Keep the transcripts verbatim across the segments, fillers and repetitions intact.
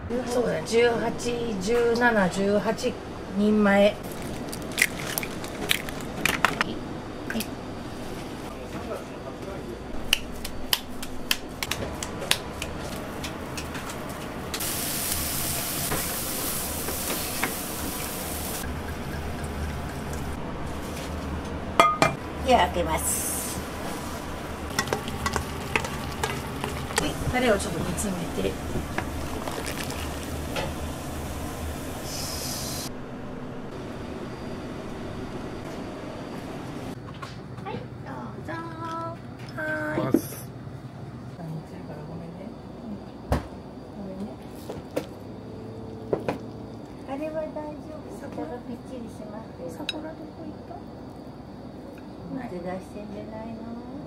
そうだ、じゅうはち、じゅうなな、じゅうはちにんまえ。 では開けます。 タレをちょっと煮詰めて。はい、どうぞ。はーい。 あれは大丈夫。そこがぴっちりします。 サコラどこ行った？ 水出してんじゃないの？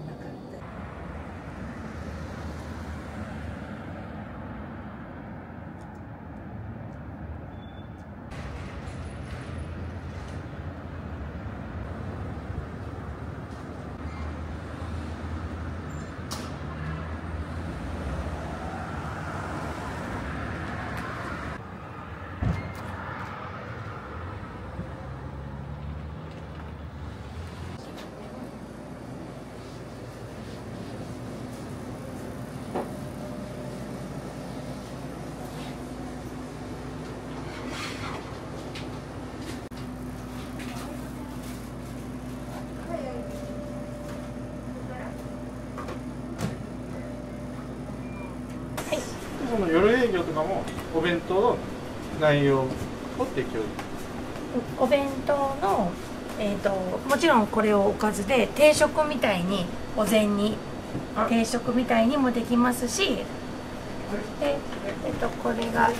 その夜営業とかもお弁当の内容を提供。 お弁当の、えーと、もちろんこれをおかずで定食みたいにお膳に定食みたいにもできますし、で、えーと、これが、はい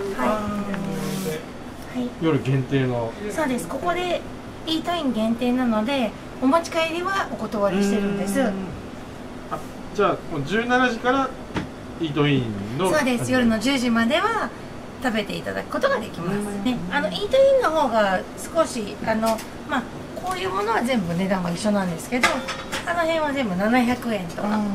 、はい、 夜限定の。 そうです。ここでイートイン限定なのでお持ち帰りはお断りしてるんです。 あ、じゃあもうじゅうしちじからイートインの。 そうです。夜のじゅうじまでは食べていただくことができますね。あのイートインの方が少しあのまあこういうものは全部値段は一緒なんですけど、あの辺は全部ななひゃくえんとか、はい、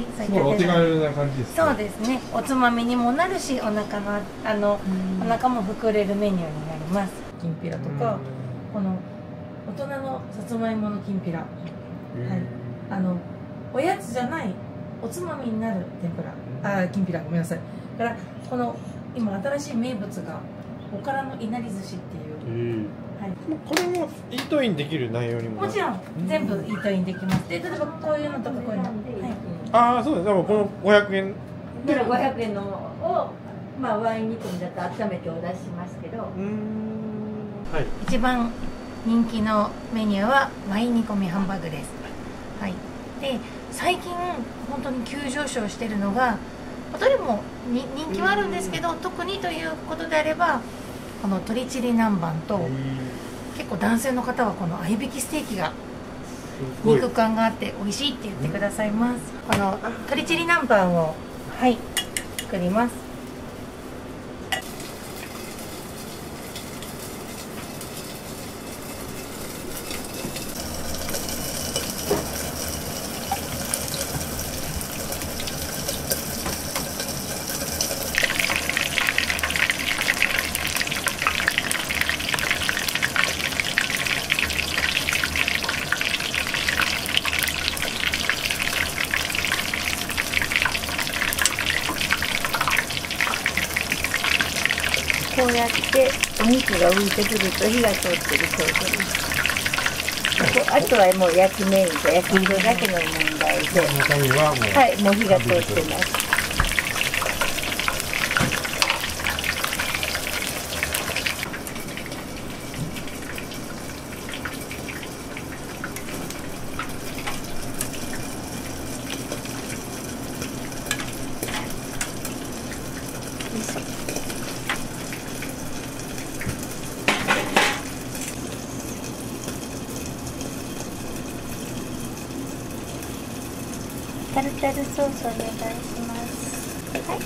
そういったお手軽な感じですね。 そうですね。おつまみにもなるし、お腹のあのお腹も膨れるメニューになります。きんぴらとか、この大人のさつまいものきんぴら、はい、あのおやつじゃないおつまみになる天ぷら、あ、きんぴら、ごめんなさい。だからこの今新しい名物がおからのいなり寿司っていう、はい、 これもイートインできる内容にも。 もちろん全部イートインできます。で、例えばこういうのとかこういうの、はい、 ああ、そうです。でもこのごひゃくえんでごひゃくえんのをまあワイン煮込みだと温めてお出ししますけど、 うーん、はい、 一番人気のメニューはワイン煮込みハンバーグです。はい。で、最近本当に急上昇しているのが、どれもに人気はあるんですけど、特にということであればこの鶏チリ南蛮と、結構男性の方はこの合いびきステーキが肉感があって美味しいって言ってくださいます。この鶏チリ南蛮を、はい、作ります。 こうやってお肉が浮いてくると火が通ってる証拠です。あとはもう焼きメインと焼き色だけの問題で、 中身はもう、 はい、もう火が通ってます。タルタルソースお願いします。はい。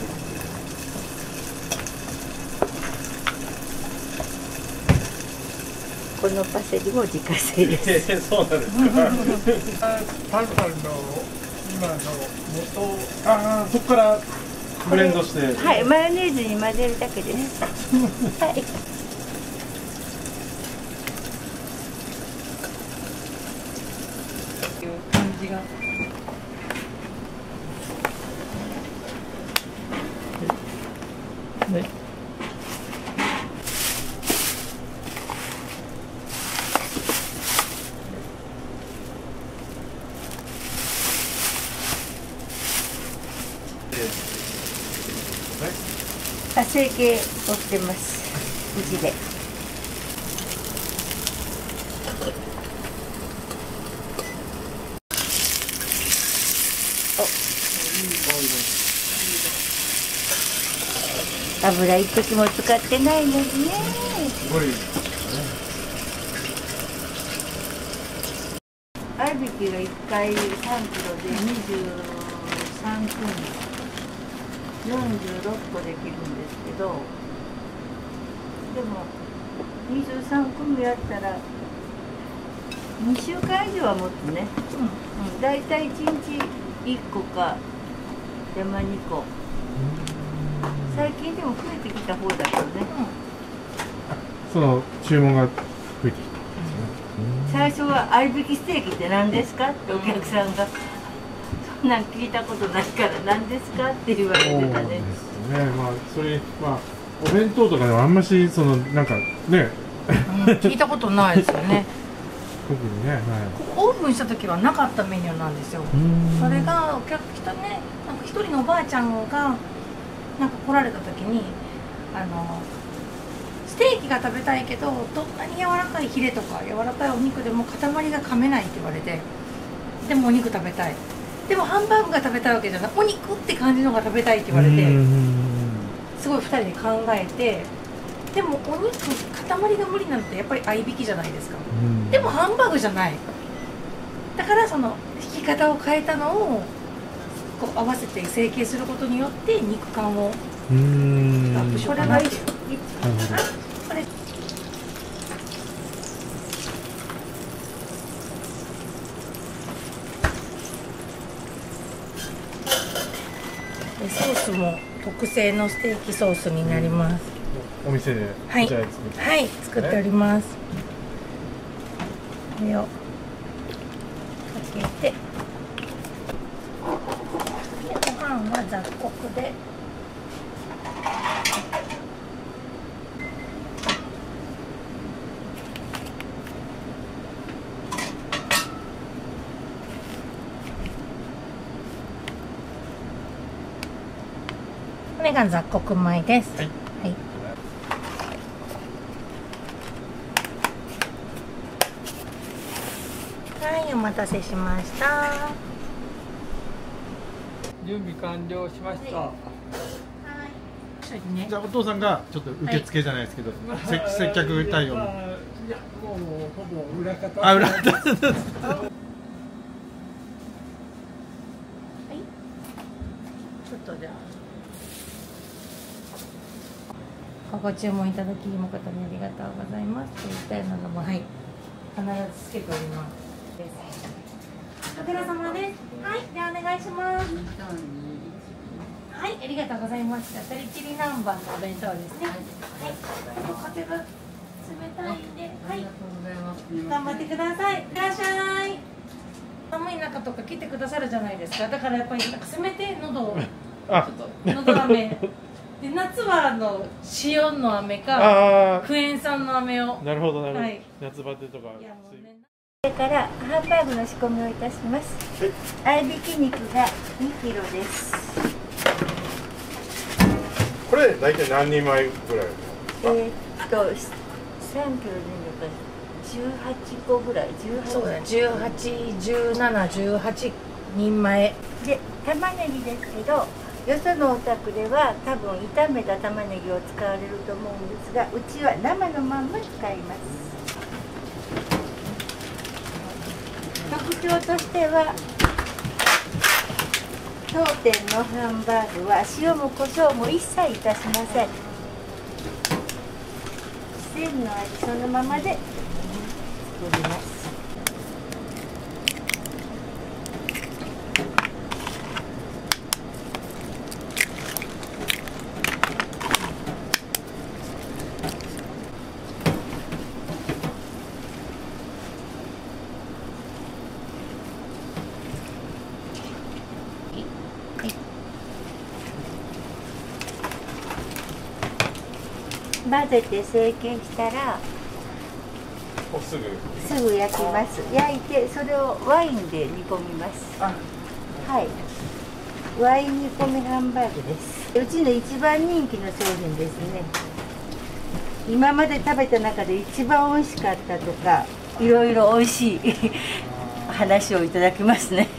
このパセリも自家製です。 えー、そうなんですか。パンパンの今の元、ああ、そこからブレンドして。 はい、マヨネーズに混ぜるだけです。はい。 感じが。 はい。 成形をしてます。うちで。油一滴も使ってないのにね。合いびきがいっかいさんキロでにじゅうさんくみ、よんじゅうろっこできるんですけど、でもにじゅうさんくみやったらにしゅうかん以上は持つね。うん、だいたいいちにちいっこか山にこ。最近でも増えてきた方だけどね。 うん、その注文が増えてきた。 最初は合いびきステーキって何ですかってお客さんが、そんなん聞いたことないから何ですかって言われてたね。そうですね。 まあそれまあお弁当とかでもあんましそのなんかね、 うん、聞いたことないですよね。 特にね、はい、 オープンした時はなかったメニューなんですよ。それがお客人ね、なんか一人のおばあちゃんがなんか来られた時に、あのステーキが食べたいけどどんなに柔らかいヒレとか柔らかいお肉でも塊が噛めないって言われて、でもお肉食べたい、でもハンバーグが食べたいわけじゃない、お肉って感じのが食べたいって言われて、すごいふたりで考えて、でもお肉塊が無理なのってやっぱり合いびきじゃないですか。でもハンバーグじゃない、だからその引き方を変えたのをこう合わせて成形することによって肉感をアップしようかなっていう。これソースも特製のステーキソースになります。 お店ではい、はい、作っております。これをかけて、でご飯は雑穀で。これが雑穀米です。はい。はい。はい、お待たせしました。 準備完了しました。はい。 じゃあお父さんがちょっと受付じゃないですけど、はい、接客対応。いや、 もうほぼ裏方。 あ、裏方。はい。ちょっとじゃあ。ご注文いただき誠にありがとうございます。といったようなのも、はい、必ずつけております。お疲れ様です。はい、ではお願いします。はい、ありがとうございます。鶏チリ南蛮のお弁当ですね。はい、風が冷たいんで、はい、頑張ってください。いらっしゃい。寒い中とか来てくださるじゃないですか。だからやっぱりなんかせめて喉をちょっと喉飴。で夏はあの塩の飴かクエン酸の飴を。 なるほどなるほど。はい、夏バテとか。 それからハンバーグの仕込みをいたします。はい、合いびき肉がにキロです。 これ大体何人前ぐらい？ えー、っとさんキロでじゅうはちこぐらい。 そうだ、じゅうはち、じゅうなな、じゅうはちにんまえで玉ねぎですけど。よそのお宅では多分炒めた玉ねぎを使われると思うんですが、うちは生のまんま使います。特徴としては当店のハンバーグは塩も胡椒も一切いたしません。自然の味そのままで作ります。 混ぜて成形したらもうすぐすぐ焼きます。焼いてそれをワインで煮込みます。 あはい、ワイン煮込みハンバーグです。うちの一番人気の商品ですね。今まで食べた中で一番美味しかったとか、いろいろ美味しい話をいただきますね。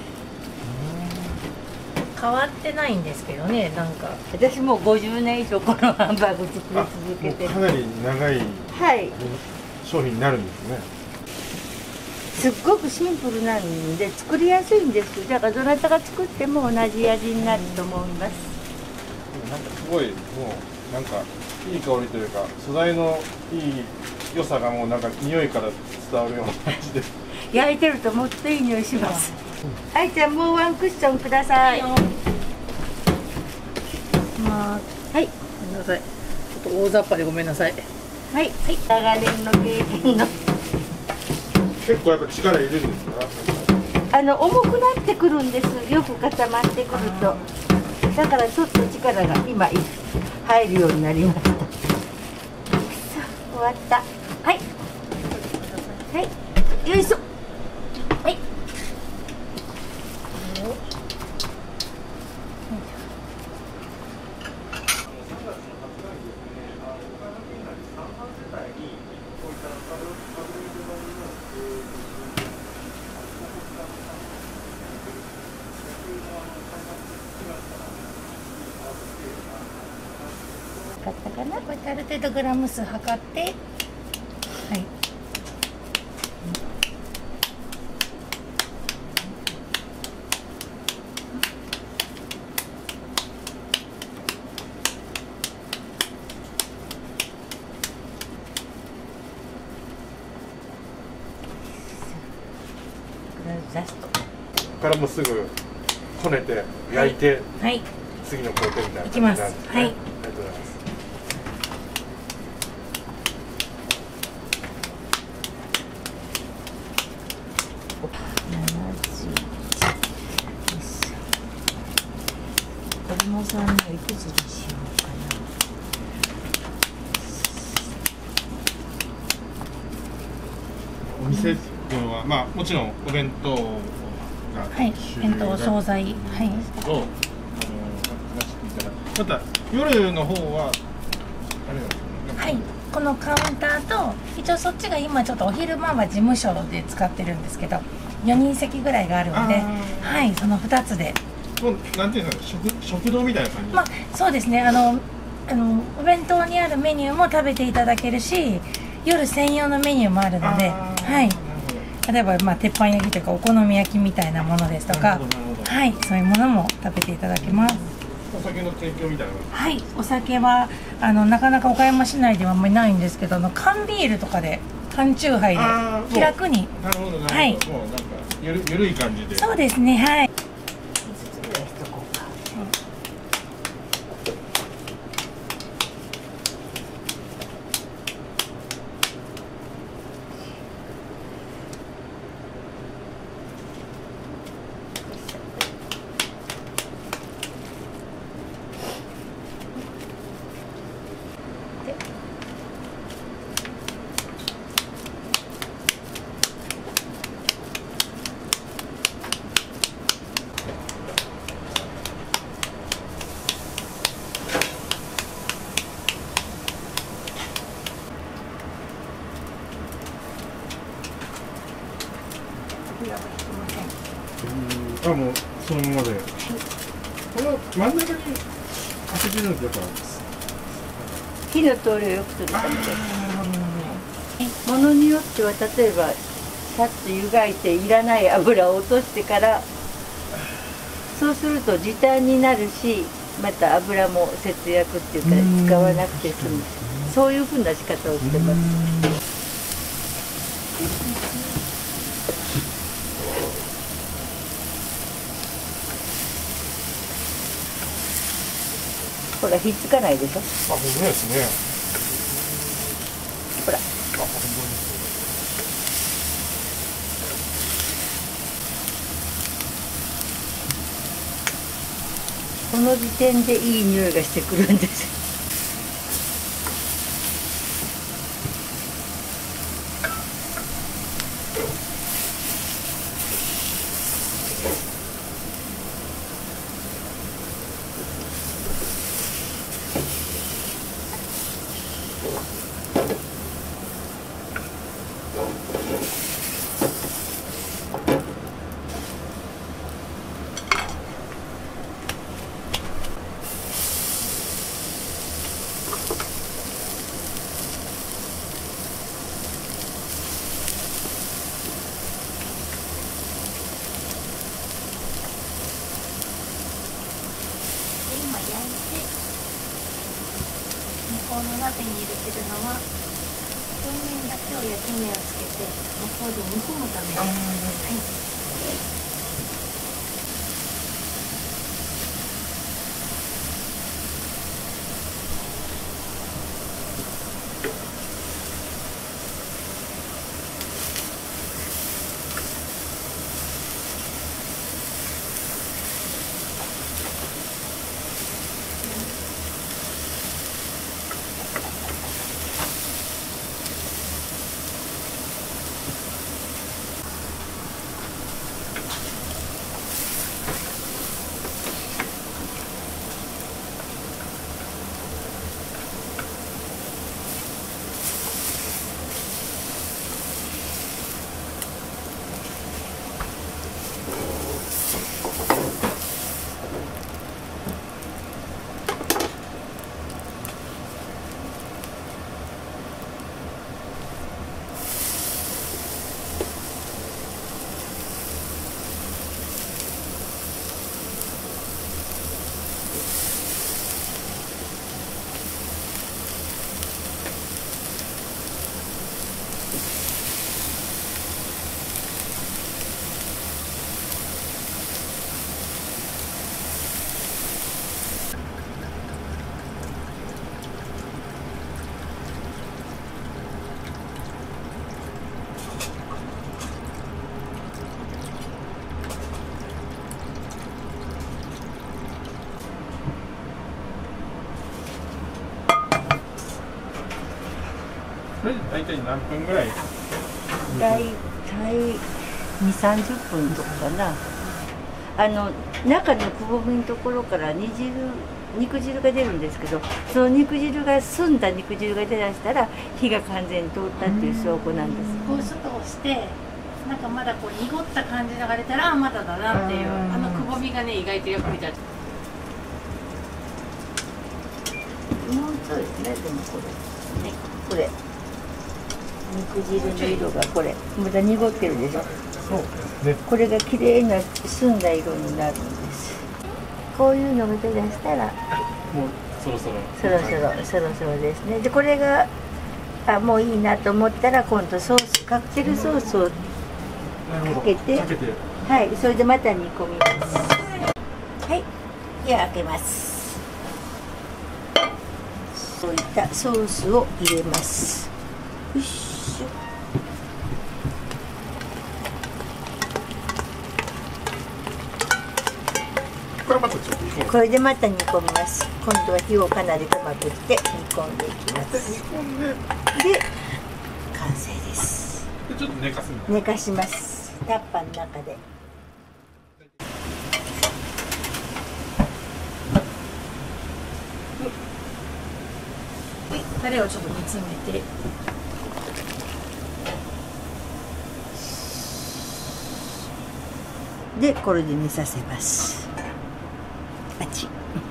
変わってないんですけどね、なんか私もうごじゅうねん以上このハンバーグ作り続けてる。 かなり長いはい商品になるんですね。 すっごくシンプルなんで作りやすいんです。だからどなたが作っても同じ味になると思います。 なんかすごいもうなんかいい香りというか素材のいい良さがもうなんか匂いから伝わるような感じで焼いてるともっといい匂いします。あいちゃんもうワンクッションください。 まあはいごめんなさい、ちょっと大雑把でごめんなさい。 はい、長年の経験の結構やっぱ力いるんですか？ あの重くなってくるんです。よく固まってくると。だからちょっと力が今入るようになりました。終わった。はいはいよいしょ。はい買ったかな。 こうやってある程度グラム数測って、はい、 ラスト。 ここからもうすぐこねて焼いて、 はい、 次の工程みたいな感じいきます。 なんですね。 はい、 ありがとうございます。 子供さんのいくつにしようかな。 お店っていうのは、まあもちろんお弁当がはい、弁当、惣菜、はい、 けど、あの話聞いたら、また夜の方はあれなんですかね。 はい、このカウンターと一応そっちが今ちょっとお昼間は事務所で使ってるんですけど、よにん席ぐらいがあるので、はい、そのふたつで、 もうなんていうんですか、食食堂みたいな感じ。 まあそうですね、あのあのお弁当にあるメニューも食べていただけるし、夜専用のメニューもあるので、はい、例えばまあ鉄板焼きとかお好み焼きみたいなものですとか、はい、そういうものも食べていただけます。 お酒の提供みたいな。 はい、お酒はあのなかなか岡山市内ではあんまりないんですけど、あの缶ビールとかで缶チューハイで気楽に。 なるほどなるほど。 はい、 もうなんかゆるゆるい感じで。 そうですね、はい。 あ、もうそのままで。この真ん中に当ててるんですやっぱ。 火の通りをよくするためです。ものによっては例えばさっと湯がいていらない油を落としてから、そうすると時短になるし、また油も節約っていうか使わなくて済む、そういうふうな仕方をしてます。ほら、ひっつかないでしょ。 あ、本当ですね。 ほら。 あ、本当に。 この時点でいい匂いがしてくるんです。 この鍋に入れてるのは表面だけを焼き目をつけて向こうで煮込むためです。はい。 それで大体何分ぐらい？ 大体に、さんじゅっぷんとかかな。あの中のくぼみのところから煮汁肉汁が出るんですけど、その肉汁が澄んだ肉汁が出だしたら火が完全に通ったっていう証拠なんです。 こうちょっと押してなんかまだこう濁った感じが出たらまだだなっていう、あのくぼみがね意外とよく見た。もうそうですね。でもこれね、これ肉汁の色がこれまだ濁ってるでしょ。 そうね。 これが綺麗な澄んだ色になるんです。こういうのが出だしたらもうそろそろそろそろそろそろですね。でこれがあもういいなと思ったら今度ソースカクテルソースをかけて、 かけてはい、それでまた煮込みます。はい、では開けます。そういったソースを入れます。よいしょ。 これまたちょっと煮込む。 これでまた煮込みます。今度は火をかなり細くして煮込んでいきます。 煮込んでで完成です。 でちょっと寝かすんだ。 寝かします。タッパーの中で。 タレをちょっと煮詰めて。 でこれで煮させます。あっち。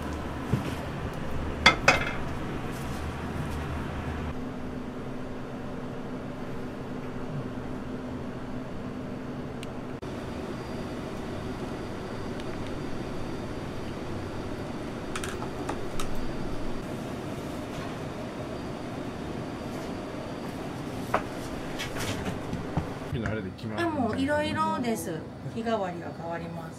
あれで決まる。 あ、もういろいろです。日替わりが変わります。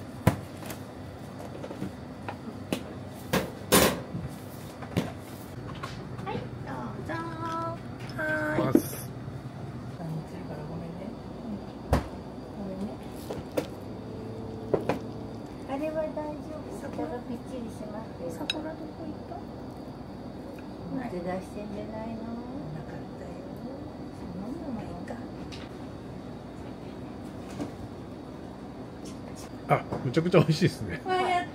はい、どうぞ。はーい。 ます。 あれは大丈夫。そこがぴっちりしますけど。 桜どこ行った？ 手出してんじゃないの？ なかったよ。そんなのもいいか。 あ、めちゃくちゃ美味しいですね。 わあ、やった。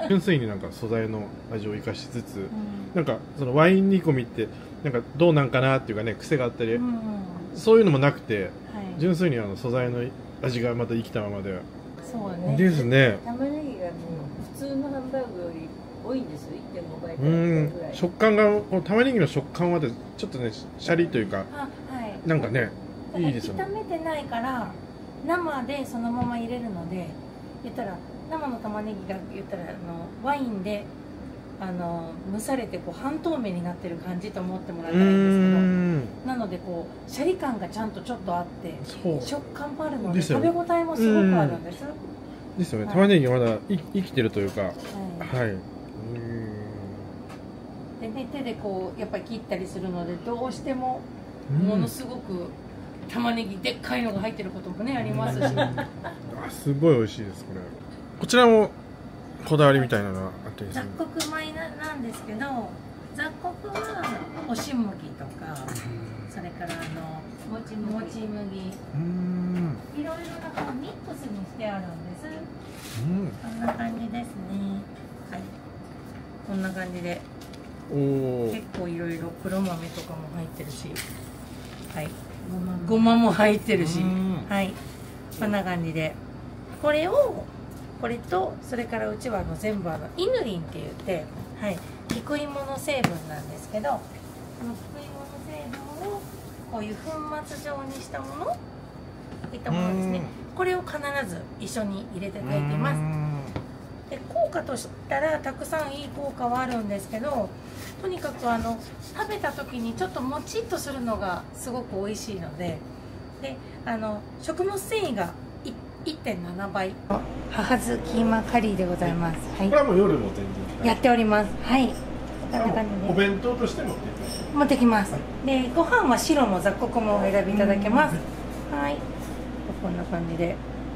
純粋になんか素材の味を生かしつつ、うん、なんかそのワイン煮込みってなんかどうなんかなっていうかね、癖があったり、うん、そういうのもなくて、はい、純粋にあの素材の味がまた生きたままで。 そうね。 ですね。 玉ねぎがもう普通のハンバーグより多いんですよ。いってんごばいぐらい。 食感がこの玉ねぎの食感はちょっとねシャリというか、 あ、はい、 なんかねいいですよね。 炒めてないから生でそのまま入れるので、言ったら生の玉ねぎが言ったらあのワインであの蒸されてこう半透明になってる感じと思ってもらったらいいんですけど、なのでこうシャリ感がちゃんとちょっとあって食感もあるので食べ応えもすごくあるんです。 ですよね。玉ねぎがまだい生きてるというか、はい。はい、 でね、手でこうやっぱり切ったりするのでどうしてもものすごく玉ねぎでっかいのが入ってることもねありますし。 あ、すごい美味しいですこれ。こちらもこだわりみたいなのがあってですね。 雑穀米ななんですけど、雑穀は押し麦とか、それからあのもち麦、もち麦、うん、いろいろなこうミックスにしてあるんです。うん、こんな感じですね。はい。こんな感じで。お結構いろいろ黒豆とかも入ってるし、はい。ごまも入ってるし、はい。こんな感じで、これをこれとそれからうちはあの全部あのイヌリンって言って、はい、菊芋の成分なんですけど、この菊芋の成分をこういう粉末状にしたもの、こういったものですね。これを必ず一緒に入れて炊いています。で効果としたらたくさんいい効果はあるんですけど、とにかくあの食べた時にちょっともちっとするのがすごく美味しいので、であの食物繊維がいってんななばい。母酢キーマカリーでございます。はい。 これはもう夜も全然やっております。はい。こんな感じで。 お弁当として持ってきます。 持ってきます。でご飯は白も雑穀もお選びいただけます。はい。こんな感じで。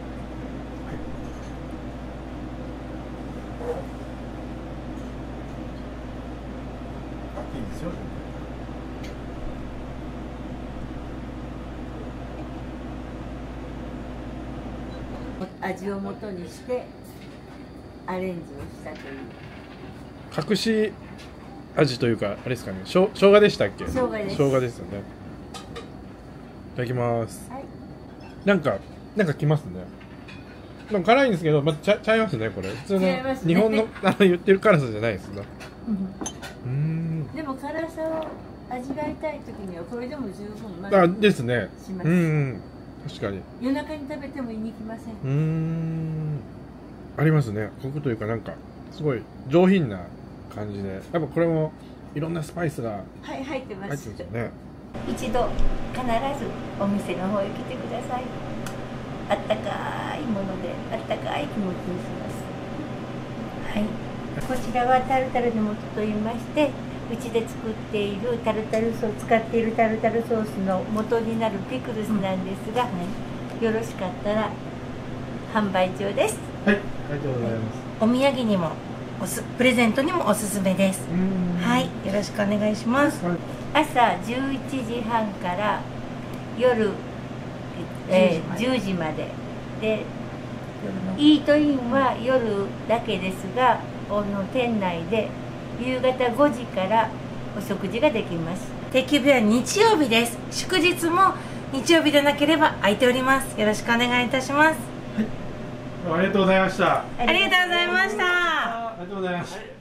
いいですよ。 味を元にしてアレンジをしたという。 隠し味というかあれですかね。しょ生姜でしたっけ？ 生姜です。 生姜ですよね。いただきます。 はい。 なんかなんかきますね。なんか辛いんですけど、まあ、ちゃちゃいますねこれ。普通の、ね、日本のあの言ってる辛さじゃないですね。 うん。でも辛さを味わいたい時にはこれでも十分まだ。あですね。 します。 うん。確かに夜中に食べても言いにきません。 うーんありますね。コクというかなんかすごい上品な感じで、やっぱこれもいろんなスパイスがはい入ってます。 入ってますよね。 一度必ずお店の方へ来てください。あったかいものであったかい気持ちにします。はい。こちらはタルタルの素と言いまして、うちで作っているタルタルソース使っているタルタルソースの元になるピクルスなんですが、うん、よろしかったら販売中です。 はい、ありがとうございます。 お土産にもおすプレゼントにもおすすめです。はい、よろしくお願いします。はい、 朝じゅういちじはんから夜、えー、じゅうじまでで、イートインは夜だけですが、この店内で夕方ごじからお食事ができます。 定休日は日曜日です。祝日も日曜日でなければ空いております。よろしくお願いいたします。 はい、ありがとうございました。 ありがとうございました。 ありがとうございました。